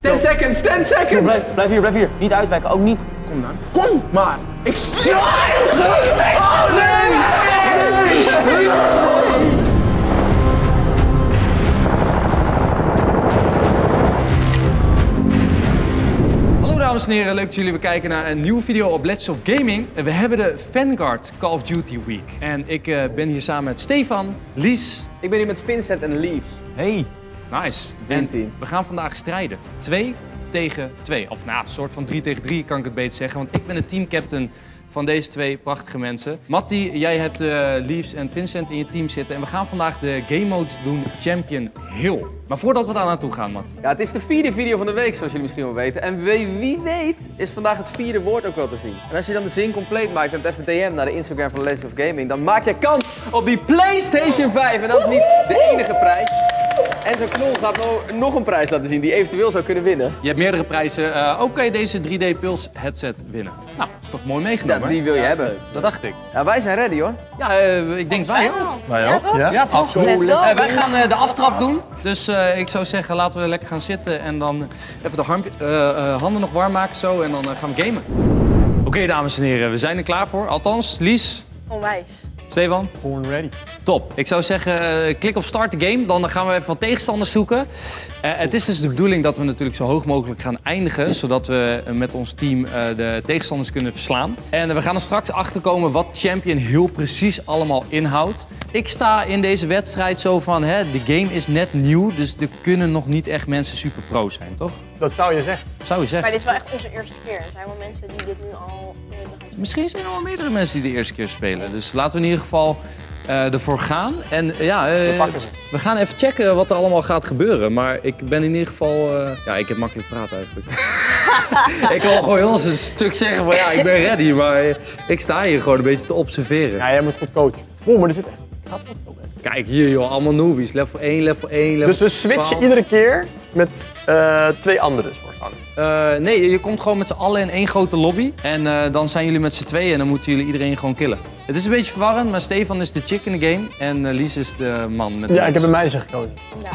10 seconds, 10 seconds! Blijf hier. Niet uitwijken, ook niet. Kom dan. Kom maar! Ik zie het! Oh nee! Hallo dames en heren, leuk dat jullie weer kijken naar een nieuwe video op Legends of Gaming. We hebben de Vanguard Call of Duty Week. En ik ben hier samen met Stefan, Lies. Ik ben hier met Vincent en Leaves. Hey. Nice. Dreamteam. En we gaan vandaag strijden. 2 tegen 2. Of nou, een soort van 3 tegen 3 kan ik het beter zeggen. Want ik ben de teamcaptain van deze twee prachtige mensen. Matty, jij hebt Leaves en Vincent in je team zitten. En we gaan vandaag de game mode doen Champion Hill. Maar voordat we daar naartoe gaan, Matty. Ja, het is de 4e video van de week, zoals jullie misschien wel weten. En wie weet is vandaag het 4e woord ook wel te zien. En als je dan de zin compleet maakt en het even DM naar de Instagram van Legends of Gaming, dan maak je kans op die PlayStation 5. En dat is niet de enige prijs. En zo'n knol gaat nog een prijs laten zien die eventueel zou kunnen winnen. Je hebt meerdere prijzen. Ook kan je deze 3D Pulse headset winnen. Nou, dat is toch mooi meegenomen? Ja, die wil je hebben. Dat dacht ik. Ja, wij zijn ready hoor. Ja, ik denk wij ook. Wij ook? toch? Ja, toch? Wij gaan de aftrap doen. Dus ik zou zeggen, laten we lekker gaan zitten en dan even de handen nog warm maken zo en dan gaan we gamen. Oké, dames en heren, we zijn er klaar voor. Althans, Lies. Onwijs. Stefan? Born ready. Top. Ik zou zeggen, klik op start the game. Dan gaan we even wat tegenstanders zoeken. Het is dus de bedoeling dat we natuurlijk zo hoog mogelijk gaan eindigen. Zodat we met ons team de tegenstanders kunnen verslaan. En we gaan er straks achterkomen wat Champion Hill precies allemaal inhoudt. Ik sta in deze wedstrijd zo van, de game is net nieuw. Dus er kunnen nog niet echt mensen super pro zijn, toch? Dat zou je zeggen. Zou je zeggen. Maar dit is wel echt onze eerste keer. Er zijn wel mensen die dit nu al Misschien zijn er wel meerdere mensen die de eerste keer spelen. Dus laten we in ieder geval ervoor gaan. En ja, we gaan even checken wat er allemaal gaat gebeuren. Maar ik ben in ieder geval... ja, ik heb makkelijk praten eigenlijk. Ik wil gewoon heel een stuk zeggen van ja, ik ben ready. Maar ik sta hier gewoon een beetje te observeren. Ja, jij moet goed coachen. Oh, maar er zit echt... Gaat wat zo best. Kijk hier joh, allemaal newbies. Level 1, level 1, level Dus we switchen 12. iedere keer met 2 anderen. Nee, je komt gewoon met z'n allen in één grote lobby. En dan zijn jullie met z'n tweeën en dan moeten jullie iedereen gewoon killen. Het is een beetje verwarrend, maar Stefan is de chick in de game en Lies is de man met muts. Ja, ik heb een meisje gekozen. Ja.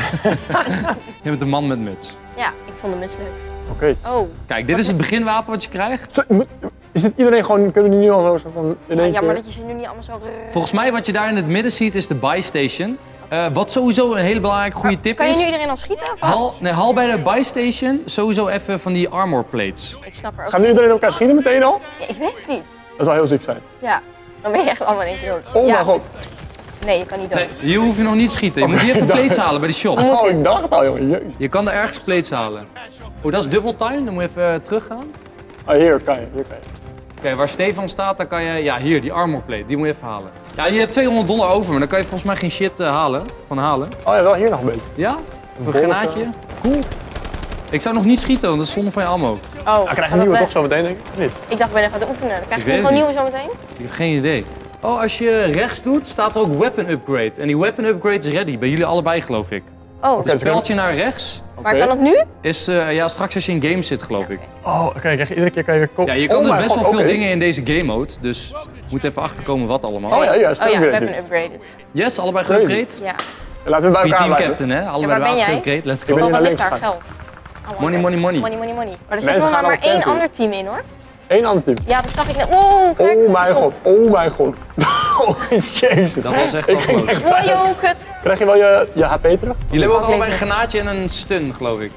Je bent de man met muts. Ja, ik vond de muts leuk. Oké. Oh. Kijk, dit is het beginwapen wat je krijgt. Is dit iedereen gewoon, kunnen we die nu al zo van in één Ja, maar keer? dat je ze nu niet allemaal zo... Volgens mij wat je daar in het midden ziet is de buy station. Wat sowieso een hele belangrijke goede tip Kan je nu is. iedereen al schieten? Of Haal bij de buy station sowieso even van die armor plates. Ik snap er ook Gaan nu iedereen elkaar schieten meteen al? Ja, ik weet het niet. Dat zou heel ziek zijn. Ja, dan ben je echt allemaal in één keer dood. Oh Ja. mijn god. Nee, je kan niet dood. Nee, hier hoef je nog niet te schieten. Je moet hier even plates halen bij de shop. Oh, ik dacht al jongen, jezus. Je kan er ergens plates halen. Oh, dat is double time. Dan moet je even teruggaan. Oh, hier kan je, hier kan je. Oké, waar Stefan staat, dan kan je... Ja, hier, die armor plate. Die moet je even halen. Ja, je hebt $200 over, maar dan kan je volgens mij geen shit halen. Oh ja, wel hier nog een beetje. Ja? Of een granaatje? Cool. Ik zou nog niet schieten, want dat is zonde van je ammo. Oh, Dan krijg je gaat een nieuwe dat toch zo meteen, denk ik? Of niet? Ik dacht, ik ben even aan het oefenen. Dan krijg Ik je weet gewoon het nieuwe zo meteen? Ik heb geen idee. Oh, als je rechts doet, staat er ook weapon upgrade. En die weapon upgrade is ready. Bij jullie allebei, geloof ik. Oh, Dus speeltje naar rechts maar kan dat nu? is ja, straks als je in game zit, geloof ik. Oh, oké, krijg je iedere keer kan je weer Ja, je kan oh dus mijn best god, wel veel oké. dingen in deze game mode. Dus je moet even achterkomen wat allemaal. Oh ja, juist. Oh ja, we upgrade hebben nu. een upgraded. Yes, allebei Crazy. geupgrade. Ja. Laten we bij Wie elkaar team blijven. captain, hè? Allebei waar ben bij jij? upgrade. Let's Ik ben go. Oh, naar wat ligt links daar? gegaan. Geld. Allemaal Money, geld. money, money. Money, money, money. Maar er Mensen zit nog gaan maar op één camping. ander team in, hoor. Eén ander team. Ja, dat zag ik net. Oeh, kijk. Oh mijn god, oh mijn god. Oh jezus. Dat was echt wel Ik ging close. echt- Oh, joh, kut. Krijg je wel je HP terug? Jullie hebben ook Ik allebei leef een granaatje en een stun, geloof ik.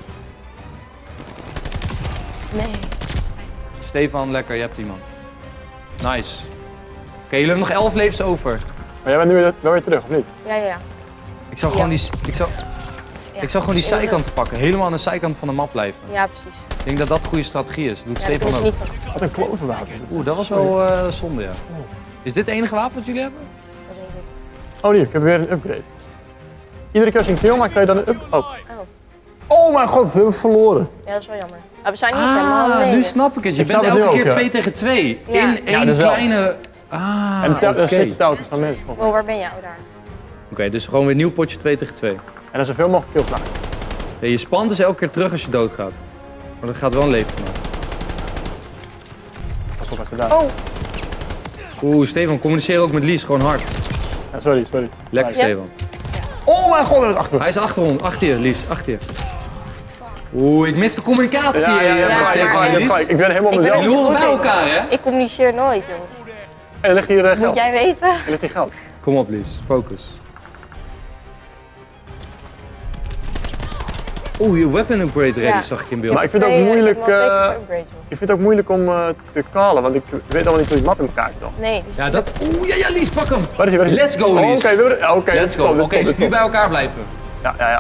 Nee. Stefan, lekker, je hebt iemand. Nice. Oké, jullie hebben nog 11 levens over. Maar jij bent nu wel weer terug, of niet? Ja, ja, ja. Ik zou gewoon ik zou gewoon die Ja. zijkant pakken. Helemaal aan de zijkant van de map blijven. Ja, precies. Ik denk dat dat een goede strategie is. Dat doet Ja, dat Stefan kunnen ook. ze niet van. Wat een klote wapen. Oeh, dat was wel zonde, ja. Is dit het enige wapen wat jullie hebben? Dat denk ik. Oh, hier, ik heb weer een upgrade. Iedere keer als je een kill maakt, kan je dan een upgrade. Oh. Oh. Oh mijn god, we hebben verloren. Ja, dat is wel jammer. Maar we zijn niet helemaal nu nee. snap ik het. Je Ik snap bent het elke nu keer ook, ja. 2 tegen 2. Ja. In één dus wel. kleine... En oké. dan zit je telkens van mensen. Oh, waar ben jij? Oh, daar. Oké, dus gewoon weer een nieuw potje 2 tegen 2. En dan zoveel mogelijk kills maken. Ja, je spant dus elke keer terug als je doodgaat. Maar dat gaat wel een leven maken. Pas op als je daar. Oh, Oeh, Stefan, communiceer ook met Lies, gewoon hard. Ja, sorry. Lekker, Ja. Stefan. Oh mijn god, dat is achter me. Hij is achter je, Lies, achter je. Oeh, ik mis de communicatie. Stefan en Lies. Ik ben helemaal Ik ben mezelf. niet zo Jullie goed bij in. elkaar, hè? Ik communiceer nooit, joh. En ligt hier Moet geld. jij weten? Er ligt hier geld. Kom op, Lies. Focus. Oeh, je weapon upgrade ready Ja. zag ik in beeld. Maar ik vind het ook moeilijk, Ik heb wel 2 keer upgrade, joh. ik vind het ook moeilijk om te callen, want ik weet allemaal niet hoe die map in elkaar zit. Nee, dus Ja, dat... Oeh, ja, Lies, pak hem. Waar is hij? Waar is hij? Let's go, Lies. Oké, oké, Let's go. Oké, stuur bij elkaar blijven. Ja.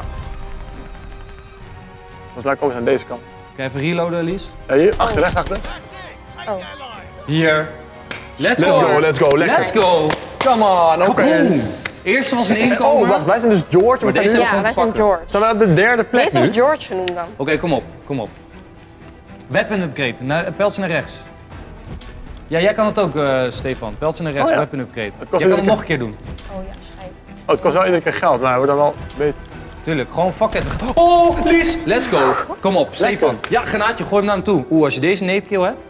Volgens mij komen ze aan deze kant. Oké, even reloaden, Lies. Ja, hier, achter, rechts achter. Oh. Hier. Let's Let's go. go, let's go. Let's go. Come on, oké. Kaboom. Eerste was een inkomer. Oh, wacht, wij zijn dus George. Maar We deze zijn nu... gewoon Ja, te wij zijn pakken. George. Zijn we op de derde Wie plek heeft nu? ons George genoemd dan? Oké, kom op, kom op. Weapon upgrade, pijltje naar rechts. Ja, jij kan het ook, Stefan. Pijltje naar rechts, Oh, ja. weapon upgrade. kost Jij kan iedere het nog een keer doen. Oh ja, schijt. Oh, het kost wel iedere keer geld, maar we worden dan wel beter. Tuurlijk, gewoon fuck it. Oh, Lies, let's go. Kom op, Stefan. Ja, granaatje, gooi hem naar hem toe. Oeh, als je deze nade kill hebt.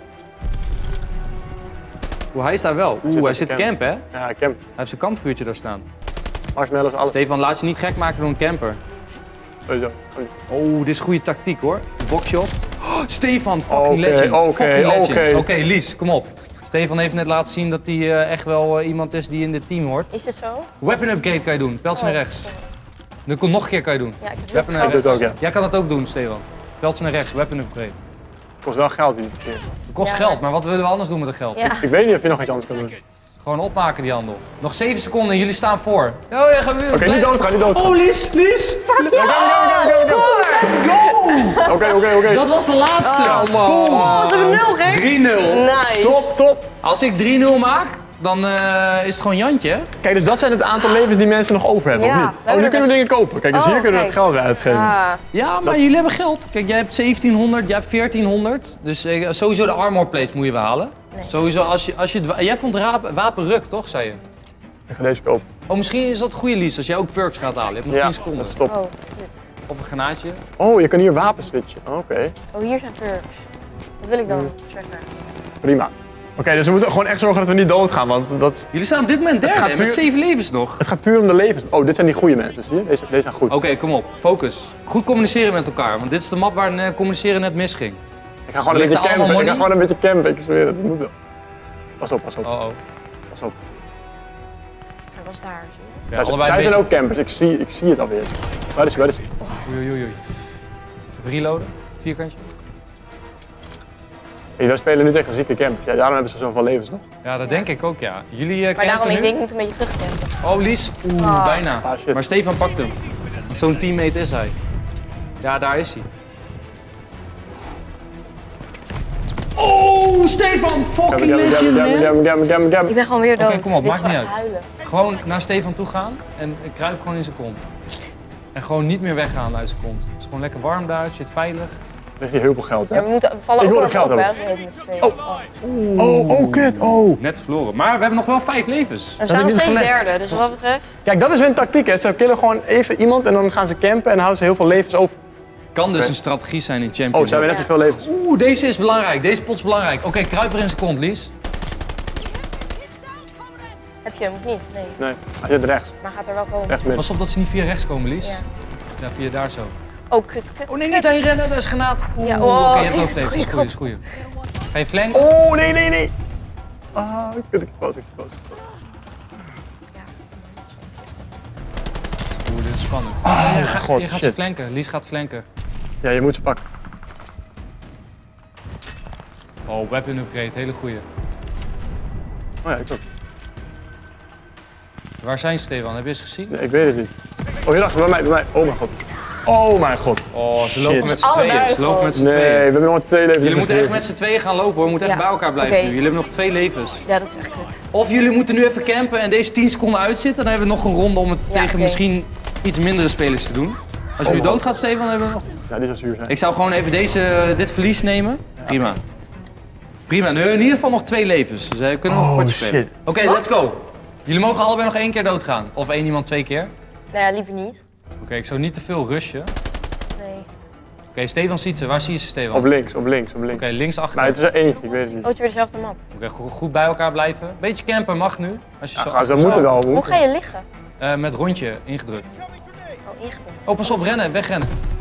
Oeh, hij is daar wel. Oeh, hij zit te campen, hè? Ja, ik heb Hij heeft zijn kampvuurtje daar staan. marshmallows, alles. Stefan, laat je niet gek maken door een camper. Sowieso. Oh, dit is goede tactiek, hoor. Boxje op. Oh, Stefan, fucking Oké, legend. oké, Fucking legend. oké. Lies, kom op. Stefan heeft net laten zien dat hij echt wel iemand is die in dit team hoort. Is het zo? Weapon upgrade kan je doen, pijltje naar rechts. Nu komt nog een keer kan je doen. Ja, ik heb Weapon heel naar veel doe rechts. het ook, ja. Jij kan dat ook doen, Stefan. Pijltje naar rechts, weapon upgrade. Het kost wel geld iedere keer. Het kost Ja. geld, maar wat willen we anders doen met het geld? Ja. Ik weet niet of je nog iets anders kan doen. Gewoon opmaken die handel. Nog 7 seconden en jullie staan voor. Oh, ja, gaan we weer. Oké, niet doodgaan, niet doodgaan. Oh, Lies! Fuck ja! Score! Let's go! Oké. Dat was de laatste. Oh, ze hebben 0 gek. 3-0. Nice. Top. Als ik 3-0 maak, dan is het gewoon Jantje, hè? Kijk, dus dat zijn het aantal levens die mensen nog over hebben, Ja, of we niet? hebben Oh, nu er kunnen we dingen kopen. Kijk, dus Oh, hier kunnen we kijk. het geld weer uitgeven. Ah, Ja, maar jullie hebben geld. Kijk, jij hebt 1700, jij hebt 1400. Dus sowieso de armor plates moet je wel halen. Nee. Sowieso, als je jij vond wapen ruk, toch, zei je? Ik ga deze kopen. Oh, misschien is dat een goede lease als jij ook perks gaat halen. Je hebt nog 10 seconden. dat is top. oh, dit. Of een granaatje. Oh, je kan hier wapens switchen. Oké, Oh, hier zijn perks. Wat wil ik dan checken? prima. Oké, dus we moeten gewoon echt zorgen dat we niet doodgaan, want dat, Jullie staan op dit moment derde gaat met puur- 7 levens nog. het gaat puur om de levens. Oh, dit zijn die goede mensen, zie je? Deze zijn goed. Oké, kom op. Focus. Goed communiceren met elkaar, want dit is de map waar communiceren net misging. Ik ga gewoon een Ligt beetje er allemaal campen. Ik ga money? gewoon een beetje campen. Ik zweer het, dat moet wel. Pas op, pas op, Oh. pas op. Hij was daar, zie je? Ja, allebei Zij een zijn beetje- ook campers, ik zie het alweer. Waar is hij? Oei. Reloaden. Vierkantje. Hey, wij spelen nu tegen zieke campers. Ja, daarom hebben ze zoveel levens nog. Ja, dat denk ik ook, ja. Jullie Maar daarom, nu? ik denk, ik moet een beetje terugcampen. Oh, Lies. Oeh, Ah. bijna. Ah, shit. Maar Stefan pakt hem. Zo'n teammate is hij. Ja, daar is hij. Oh, Stefan! Fucking legend, man! Ik ben gewoon weer dood. Oké, kom op, Dit maakt is niet wel echt uit. huilen. Gewoon naar Stefan toe gaan en kruip gewoon in zijn kont. En gewoon niet meer weggaan uit zijn kont. Het is gewoon lekker warm daar, zit veilig. Er ligt hier heel veel geld, hè? Ja, we moeten vallen Ik ook wil nog het geld op, hè? hebben. We hebben met z'n tweeën. Oh, kut, oh. Net verloren. Maar we hebben nog wel 5 levens. We staan nog niet steeds gelet. derde, dus wat dat betreft... Kijk, dat is hun tactiek, hè. Ze killen gewoon even iemand en dan gaan ze campen en dan houden ze heel veel levens over. Kan dus Oké. een strategie zijn in Champions. Oh, ze hebben net zoveel levens. Oeh, deze is belangrijk. Deze pot is belangrijk. Oké, kruip er in zijn kont, Lies. Heb je hem of niet? Nee. Nee, hij zit rechts. Maar gaat er wel komen. Rechts midden. Pas op dat ze niet via rechts komen, Lies. Ja. Ja, via daar zo. Oh, kut. Oh nee, niet heen rennen, dat is granaat. Oeh, Ja, oké, oh, je hebt ook goeie leven. Dat is goed, dat is goed. Ga je flanken? Oh, nee. Ah, kut, ik zit vast. Oeh, dit is spannend. God, je gaat ze shit. flanken. Lies gaat flanken. Ja, je moet ze pakken. Oh, weapon upgrade, hele goeie. Oh ja, ik ook. Waar zijn ze, Stefan? Heb je eens gezien? Nee, ik weet het niet. Oh, hierachter, bij mij. Oh mijn god. Oh mijn god. Oh, ze lopen Shit. met z'n Oh, tweeën. daar Ze lopen met z'n Nee, we tweeën. hebben nog maar 2 levens. Jullie Dit is moeten echt weer- met z'n tweeën gaan lopen hoor. We moeten echt Ja, bij elkaar blijven oké. nu. Jullie hebben nog 2 levens. Ja, dat is echt kut. Of jullie moeten nu even campen en deze 10 seconden uitzitten. Dan hebben we nog een ronde om het Ja, tegen oké. misschien iets mindere spelers te doen. Als je nu man. doodgaat, Stefan, dan hebben we nog... Ja, die zou zuur zijn. Ik zou gewoon even dit verlies nemen. Prima. Prima, nu in ieder geval nog 2 levens. Dus kunnen we nog een potje spelen. shit. Oké, let's go. Jullie mogen allebei nog 1 keer doodgaan. Of 1 iemand 2 keer. Nou ja, liever niet. Oké, ik zou niet te veel rushen. Nee. Oké, Stefan ziet ze. Waar zie je ze, Stefan? Op links. Oké, links achter. Nee, het is er eentje, ik weet het niet. Oh, het is weer dezelfde map. Oké, goed bij elkaar blijven. Beetje campen mag nu. Als je Ja, zo gaan ze achter- moeten wel, Hoe ga je liggen? Met rondje ingedrukt. Oh, ingedrukt. Oh, pas op, rennen, wegrennen.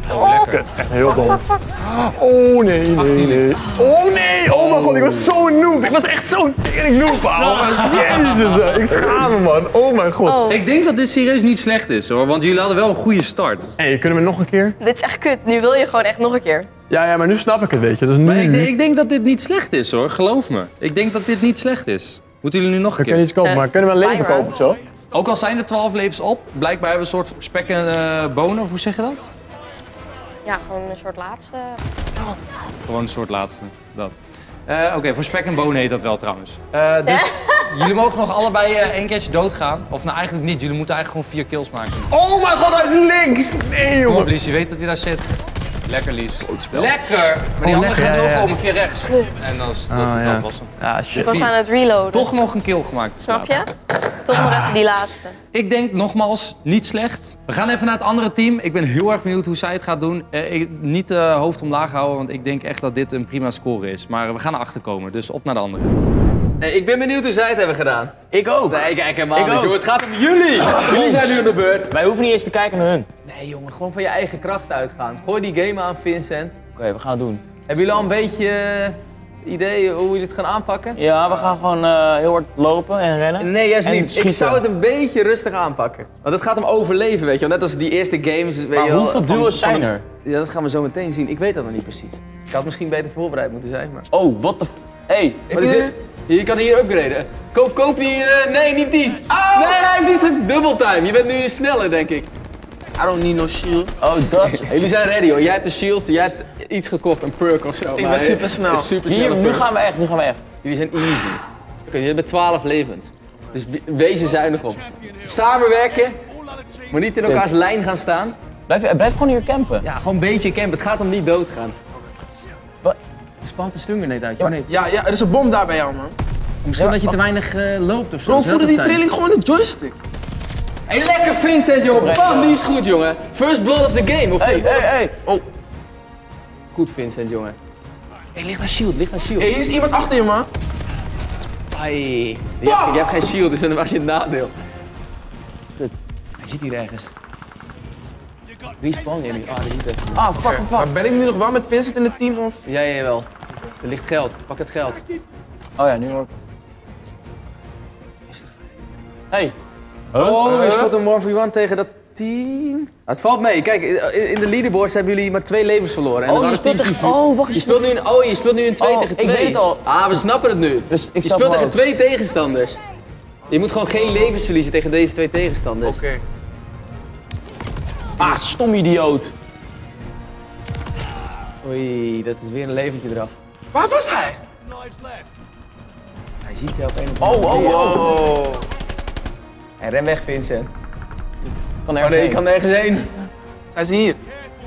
Oh, lekker. Echt heel dom. Fuck, fuck. Oh nee. Oh nee, oh mijn god, ik was zo'n noob. Ik was echt zo'n tering noob, ouwe. Jezus, ik schaam me, man. Oh mijn god. Oh, Ik denk dat dit serieus niet slecht is hoor, want jullie hadden wel een goede start. Hey, kunnen we nog een keer? dit is echt kut. Nu wil je gewoon echt nog een keer. Ja, maar nu snap ik het, weet je. Dus Maar nu... ik denk dat dit niet slecht is hoor, geloof me. Ik denk dat dit niet slecht is. Moeten jullie nu nog een We kunnen keer? iets kopen, maar kunnen we een leven Byron. kopen of zo? Ook al zijn er 12 levens op, blijkbaar hebben we een soort spek en bonen, of hoe zeg je dat? Ja, gewoon een soort laatste. Gewoon een soort laatste, dat. Oké, voor spek en bonen heet dat wel trouwens. Dus jullie mogen nog allebei 1 keertje doodgaan. Of nou eigenlijk niet, jullie moeten eigenlijk gewoon 4 kills maken. Oh mijn god, hij is links! Nee, Kom op jongen. Lies, je weet dat hij daar zit. Lekker Lies. Lekker! Maar die andere lekker, gaat ja, ja. doorkomen via rechts. En dan is dat was hem. Ja, Ik shit. was aan het reloaden. Toch nog een kill gemaakt. Snap je? Toch nog even die laatste. Ik denk nogmaals, niet slecht. We gaan even naar het andere team. Ik ben heel erg benieuwd hoe zij het gaat doen. Niet hoofd omlaag houden, want ik denk echt dat dit een prima score is. Maar we gaan erachter komen, dus op naar de andere. Nee, ik ben benieuwd hoe zij het hebben gedaan. Ik ook. Nee, kijk helemaal Ik niet, ook. jongens. Het gaat om jullie. Jullie zijn nu aan de beurt. Wij hoeven niet eens te kijken naar hun. Nee, jongen, gewoon van je eigen kracht uitgaan. Gooi die game aan, Vincent. Oké, we gaan het doen. Hebben jullie al een beetje idee hoe jullie het gaan aanpakken? Ja, we gaan gewoon heel hard lopen en rennen. Nee, juist En niet. Ik schieten. zou het een beetje rustig aanpakken. Want het gaat om overleven, weet je wel. Net als die eerste games. Weet Maar je wel, hoeveel duels zijn er? Ja, dat gaan we zo meteen zien. Ik weet dat nog niet precies. Ik had misschien beter voorbereid moeten zijn, maar... Oh, what the f... Hey. Wat is dit? Je kan hier upgraden. Koop die... nee, niet die. Nee, hij heeft niet zo'n dubbeltime. Je bent nu sneller, denk ik. I don't need no shield. Oh, dat. Jullie zijn ready hoor. Jij hebt een shield, jij hebt iets gekocht, een perk of zo. Ik maar ben supersnel. is super Hier, snel. nu gaan we echt, nu gaan we echt. Jullie zijn easy. Oké, jullie hebben 12 levens. Dus wees er zuinig op. Samenwerken, maar niet in elkaars lijn gaan staan. Blijf gewoon hier campen. Ja, gewoon een beetje campen. Het gaat om niet doodgaan. Wat? Er spant de stunger net uit. Ja, nee. Ja, er is een bom daar bij jou, man. Misschien dat je te weinig loopt of zo. Bro, Zou voelde dat die zijn? trilling gewoon in de joystick. Hey, lekker Vincent, jongen. Bam, die is goed, jongen. First blood of the game. Of Hey. Oh, Goed, Vincent, jongen. Hey, ligt daar shield, ligt daar shield. hey, hier is iemand achter je, man. Ai. Je hebt geen shield, dus dan was je het nadeel. Kut. Hij zit hier ergens. Respawn je nu? Ah, die zit even. Ah, fuck. Maar ben ik nu nog wel met Vincent in het team, of? Ja, jawel. Er ligt geld. Pak het geld. Oh ja, nu hoor ik. Hey. Oh, je speelt een 1v1 tegen dat team. Het valt mee. Kijk, in de leaderboards hebben jullie maar 2 levens verloren. En Oh, er waren je speelt teams die tegen- oh, wacht, je speelt nu in 2 Oh, tegen ik 2. weet het al. Ah, we snappen het nu. Dus ik je snap speelt wel. tegen 2 tegenstanders. Je moet gewoon geen levens verliezen tegen deze 2 tegenstanders. Oké. Ah, stom idioot. Oei, dat is weer een leventje eraf. Waar was hij? Hij ziet jou op een of andere manier. Oh. Hey, ren weg, Vincent. Kan Oh ergens nee, je heen. kan nergens heen. Zijn ze hier?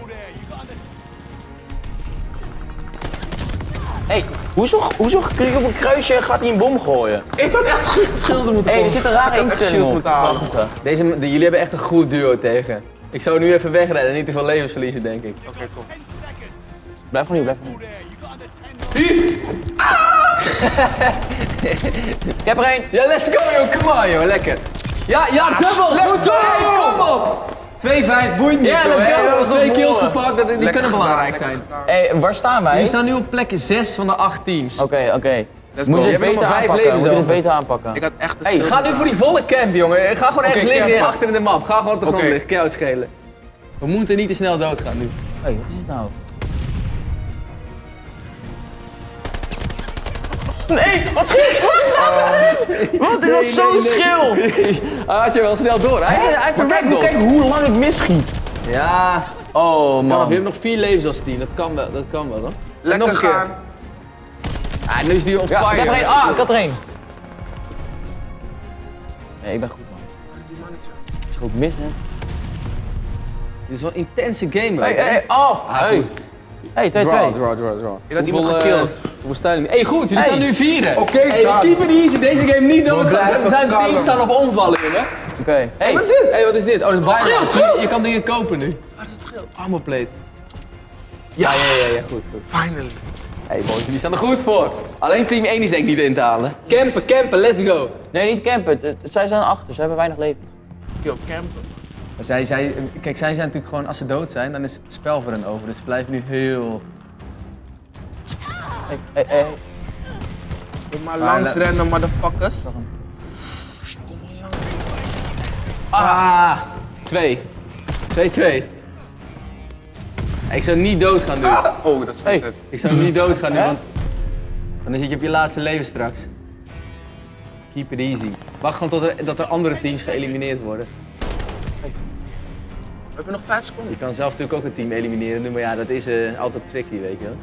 Hey, hoezo klik je op een kruisje en gaat hij een bom gooien? Ik had echt schilden moeten Hey, komen. er zit een rare Ik had echt instelling shields op. moeten halen. Wacht. Jullie hebben echt een goed duo tegen. Ik zou nu even wegrennen en niet te veel levens verliezen, denk ik. Oké, kom. Blijf gewoon hier, blijf gewoon hier. Ik heb er één. Ja, let's go, joh. Come on, joh. Lekker. Ja, dubbel. Goed zo. Hey, kom op. 2-5, boeit niet, Ja, joh. let's go. Hey, we hebben 2 kills Verloren. gepakt. Die Lekker kunnen gedaan, belangrijk lekker zijn. gedaan. Hey, waar staan wij? Jullie staan nu op plek 6 van de 8 teams. Oké. Let's Moet go. je Je dit hebt nog beter maar 5 aanpakken? levens Moet je dit over. beter aanpakken? Ik had echt een Hey, schild ga nu moeten voor die volle camp, jongen. Ga gewoon ergens liggen camp. achter in de map. Ga gewoon op de grond Oké. liggen. Keihard schelen. We moeten niet te snel doodgaan nu. Hey, wat is het nou? Nee, wat Wat? Dit was zo schil! Hij had je wel snel door. Hij heeft een Maar ragdoll. kijk hoe lang ik misschiet. Ja, Oh kan nog. man. Je hebt nog 4 levens als team. Dat kan wel, hoor. En Lekker nog een keer. gaan. Ah, nu is die on Ja, fire. ik heb er één. jongen. Ah, ik had er één. Nee, ik ben goed man. Is goed mis, hè? Dit is wel een intense game, hoor. Hey, oh! Hey! goed. Hey, 2-2. Draw. Ik had iemand gekild. Hoeveel staan jullie? Hey, goed, jullie Hey. staan nu 4. Oké, Hey, dan. keep it easy. Deze game niet doodgaan. blijven We zijn kalm. teams staan op omvallen, jongen. Oké. Hey! Wat is dit? Hey, wat is dit? Oh, dat is Byron. Schild. Je kan dingen kopen nu. Waar is het schild? Armor plate. Ja, Ja, goed. finally. Hey, boys, jullie staan er goed voor. Alleen team 1 is denk ik niet in te halen. Campen, let's go. Nee, niet campen. Zij zijn achter. Ze hebben weinig leven. Kill campen. Kijk, zij zijn natuurlijk gewoon, als ze dood zijn, dan is het spel voor hen over. Dus ze blijven nu heel... Hey. Kom maar langs rennen, motherfuckers. Ah! 2. 2-2. Ik zou niet doodgaan nu. Oh, dat is verzet. Ik zou niet doodgaan nu, want dan zit je op je laatste leven straks. Keep it easy. Wacht gewoon tot er andere teams geëlimineerd worden. We hebben nog 5 seconden. Je kan zelf natuurlijk ook een team elimineren nu, maar ja, dat is altijd tricky, weet je wel.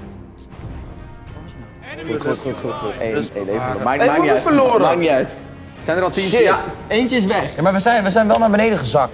Goed. Eén leven. Maakt niet uit. Verloren. Maakt niet uit. Zijn er al teams? Shit. Ja, eentje is weg. Ja, maar we zijn wel naar beneden gezakt.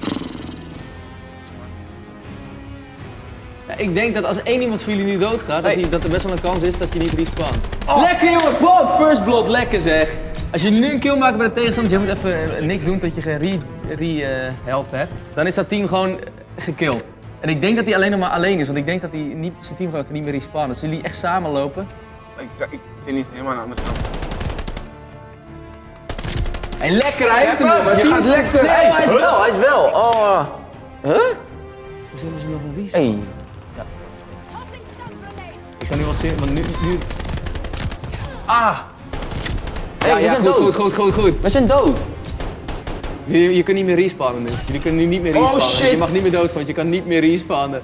Ja, ik denk dat als één iemand van jullie nu doodgaat, dat er best wel een kans is dat je niet respawn. Lekker jongen, pop! First blood, lekker zeg. Als je nu een kill maakt bij de tegenstander, dus je moet even niks doen tot je geen re-health hebt, dan is dat team gewoon gekillt. En ik denk dat hij alleen nog maar alleen is, want ik denk dat zijn teamgenoten niet meer respawnen. Dus jullie echt samen lopen. Ik vind niet helemaal aan de andere kant. Hey, lekker, hij heeft hem nog. Je gaat lekker. Nee, hij is wel, Hij is wel. Oh. Huh? Hoezo hebben ze nog een respawn? Hey. Ik zou nu wel zien, want nu... Ah. Ja, we zijn dood. goed. We zijn dood. Je kunt niet meer respawnen nu. Jullie kunnen nu niet meer respawnen. shit. Je mag niet meer dood, want je kan niet meer respawnen.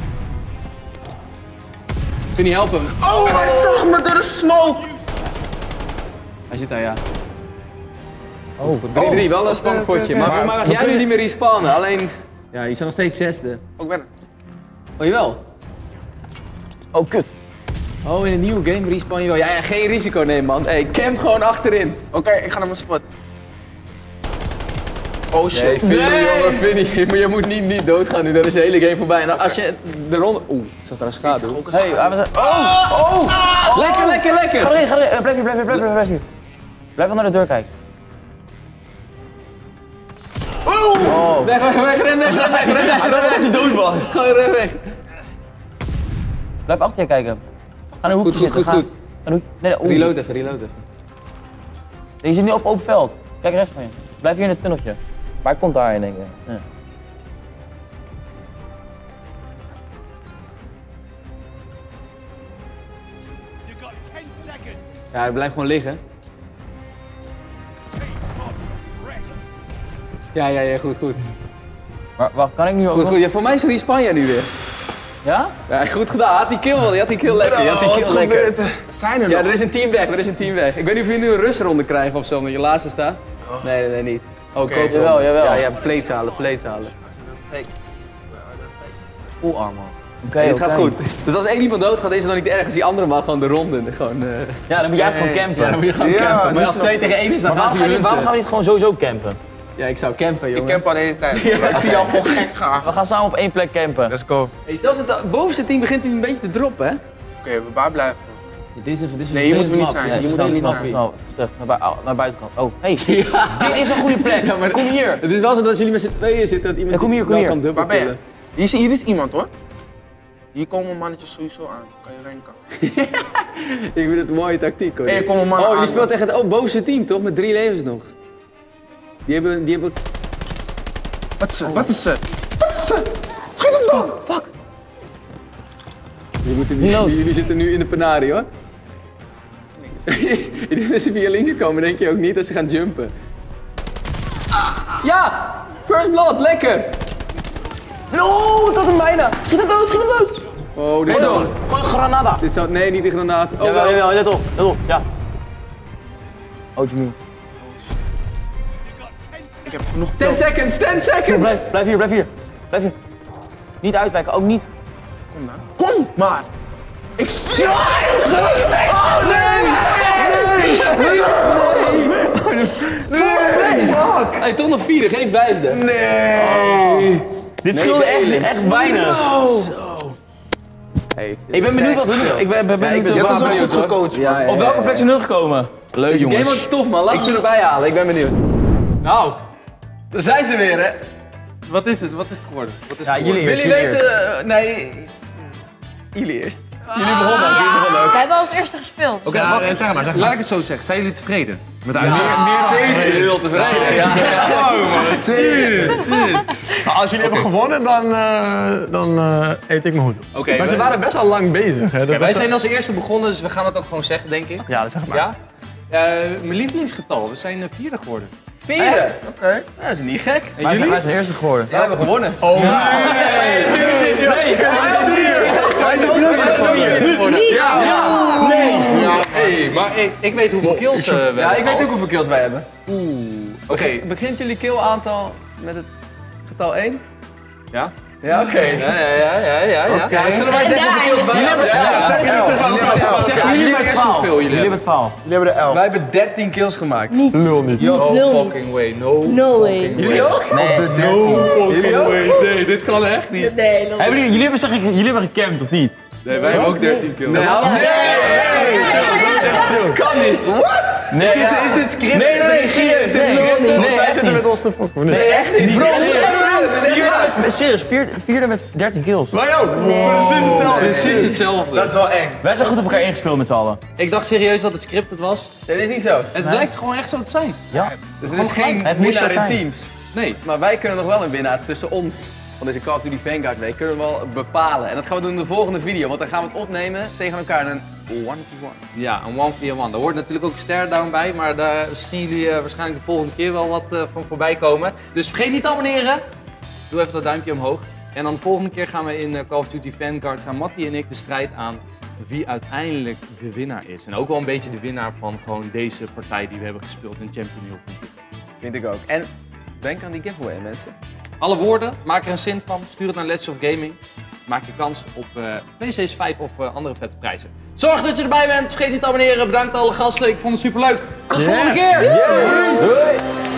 Kun je helpen? Oh, hij zag me door de smoke. Hij zit daar, ja. Oh. 3-3, wel een spannend potje. Maar voor mij mag jij nu niet meer respawnen. Alleen, ja, je staat nog steeds zesde. Oh, ik ben er. Oh, jawel. Oh, kut. Oh, in een nieuwe game respawn je wel. Ja, geen risico nemen, man. Hey, camp gewoon achterin. Oké, ik ga naar mijn spot. Oh shit. Nee, jongen, Vinnie. Maar je moet niet doodgaan nu. Dan is de hele game voorbij. En als je de ronde... Oeh, ik zag daar een schaduw. Ook een Hey, schaduw. we zijn... Lekker. Ga erin. Blijf hier. Blijf wel naar de deur kijken. Oh. Weg, ren weg. Dat hij dood was. Gewoon ren weg. Blijf achter je kijken. Ga naar de hoek zitten. Goed. Nee, Reload even. Je zit nu op open veld. Kijk rechts van je. Blijf hier in het tunneltje. Maar hij komt daarheen, denk ik. Ja. Ja, hij blijft gewoon liggen. Ja, goed. Maar wacht, kan ik nu ook Goed. Ja, voor mij is respawn jij nu weer. Ja? Ja, goed gedaan. Had die kill wel. Je had die kill lekker. Wat gebeurt er? Zijn er Ja, nog? er is een team weg. Ik weet niet of jullie nu een rustronde krijgen of zo, omdat je laatste staat. Nee, niet. Oh, Oké. koop Jawel. Ja, plates halen. Full armor. Het gaat goed. Dus als één iemand doodgaat, is het dan niet erg als die andere mag gewoon de ronde. Ja, dan moet jij gewoon campen. Ja, dan moet je gewoon Ja, campen. Maar dat als is 2 tegen 1 is, dan Maar gaan ze je waarom gaan we niet gewoon sowieso campen? Ja, ik zou campen, jongen. Ik camp al de hele tijd. Ik zie jou gewoon gek gaan. We gaan samen op één plek campen. Let's go. Hey, zelfs het bovenste team begint een beetje te droppen, hè? Oké, we waar blijven. Dit is Nee, hier moeten we niet zijn. Hier moeten we niet zijn. Snel, terug, naar buitenkant. Oh, hey, dit is een goede plek. Ja, maar Kom hier. Het is wel zo dat als jullie met z'n tweeën zitten, dat iemand Ja, kom hier, wel kom kan hier. dubbel Waar ben je? killen. Hier is iemand hoor. Hier komen mannetjes sowieso aan. Kan je renken. Ik vind het een mooie tactiek, hoor. Hey, hier komen mannen Oh, jullie aan. speelt tegen het bovenste team, toch? Met 3 levens nog. Die hebben... Wat is er? Wat is er? Schiet hem dan! Fuck. Jullie zitten nu in de penarie, hoor. Ik denk dat ze via links komen, denk je ook niet, als ze gaan jumpen. Ja! First blood, lekker! No, dat is hem bijna. Schiet hem dood. Oh, dit Hey, zou... dan. Gooi een granaat. Dit zou... Nee, niet de granaat. Oh, Jawel, wel. jawel, let op. Ja. Oh, Jimmy. Ik heb genoeg 10 seconds, 10 seconds! Blijf hier. Niet uitwijken, ook niet. Kom dan. Kom maar! Ik zie het! Oh, nee! Hey, toch nog 4e, geen 5e. Nee! Dit scheelde echt weinig. Hey, Ik ben benieuwd wat hun... Ik ben Ja, ik benieuwd ben Je hebt ons ook benieuwd, goed hoor. gecoacht. Ja, op welke plek zijn hun gekomen. Leuk, Deze game wordt stof, man. Laten we ze erbij halen. Ik ben benieuwd. Nou, daar zijn ze weer, hè. Wat is het geworden? Wat is Ja, het jullie geworden? eerst. Jullie weten... nee... Jullie eerst. Jullie begonnen ook. Wij hebben als eerste gespeeld. Oké, Ja, wacht. zeg maar. Laat ik het zo zeggen. Zijn jullie tevreden? Met de Heel tevreden. Ja. Maar als jullie hebben gewonnen, dan eet ik mijn hoed op. Oké, Maar ze waren best al lang bezig. Hè? Dus wij dat- zijn als eerste begonnen, dus we gaan het ook gewoon zeggen, denk ik. Ja, dat zeg maar. Ja? Mijn lievelingsgetal, we zijn vierde geworden. Vierde. Oké. Dat is niet gek. Wij zijn eerste geworden. Wij hebben gewonnen. Oh, Hey, maar ik weet hoeveel kills we hebben. Ja, ik weet ook hoeveel kills wij hebben. Oké. Begint jullie kill aantal met het getal 1? Ja? Ja, oké. Ja, zullen wij zeggen hoeveel kills wij hebben? Zeggen jullie maar eerst hoeveel jullie Jullie hebben. hebben 12. Jullie hebben er 11. Wij hebben 13 kills gemaakt. lul niet. Yo, No fucking way, No way. Jullie ook? op de 13. Jullie ook? Nee, dit kan echt niet. Nee, no way. Jullie hebben gecampt, of niet? Nee, wij hebben ook 13 kills. Nee, dat kan niet. Nee, Is dit script? nee, serieus. Nee, Zij echt zitten niet. met ons te fokken. Nee. Echt niet. Serieus, vierde met 13 kills. Wij ook. Precies hetzelfde. Precies hetzelfde. Dat is wel eng. Wij zijn goed op elkaar ingespeeld met z'n allen. Ik dacht serieus dat het scripted was. Dat is niet zo. Het blijkt gewoon echt zo te zijn. Dus er is geen Het moest zo winnaar in zijn. teams. Nee. Maar wij kunnen nog wel een winnaar tussen ons. Van deze Call of Duty Vanguard Week kunnen we wel bepalen. En dat gaan we doen in de volgende video. Want dan gaan we het opnemen tegen elkaar in een 1v1. Ja, een 1v1. Daar hoort natuurlijk ook een stare-down bij, maar daar zien jullie waarschijnlijk de volgende keer wel wat van voorbij komen. Dus vergeet niet te abonneren. Doe even dat duimpje omhoog. En dan de volgende keer gaan we in Call of Duty Vanguard, gaan Mattie en ik de strijd aan wie uiteindelijk de winnaar is. En ook wel een beetje de winnaar van gewoon deze partij die we hebben gespeeld in Champion Hill. Vind ik ook. En denk aan die giveaway, mensen. Alle woorden, maak er een zin van, stuur het naar Let's of Gaming. Maak je kans op PlayStation 5 of andere vette prijzen. Zorg dat je erbij bent, vergeet niet te abonneren. Bedankt alle gasten, ik vond het superleuk. Tot de volgende keer! Yes.